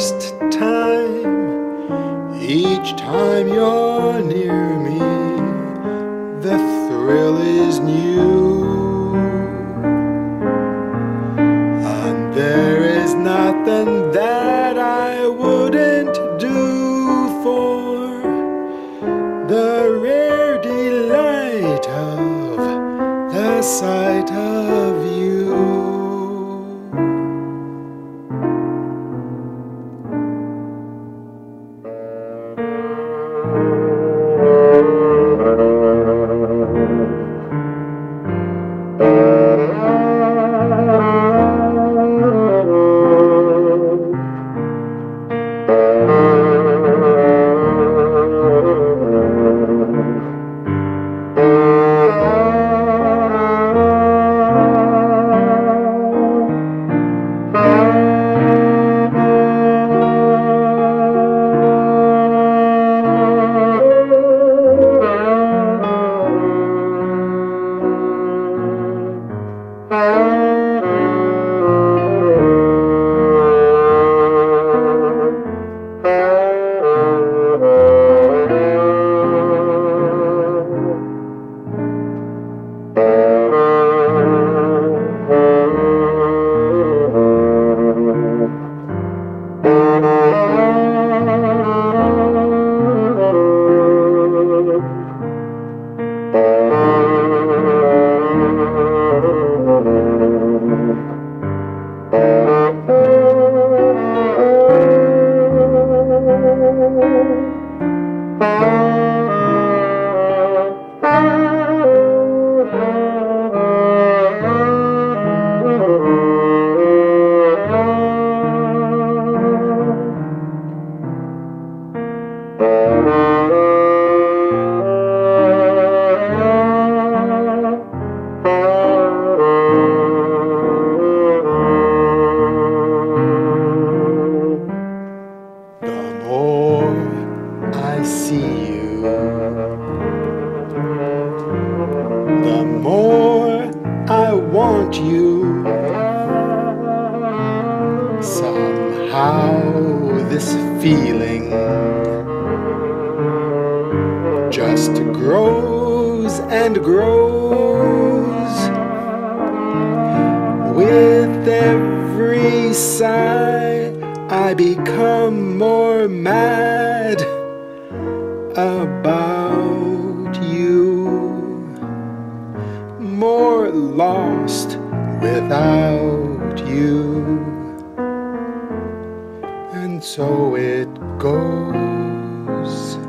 first time. Each time you're near me, the thrill is new. And there is nothing that I wouldn't do for the rare delight of the sight of you. The more I want you. Somehow this feeling just grows and grows. With every sigh I become more mad about you, more lost without you, and so it goes.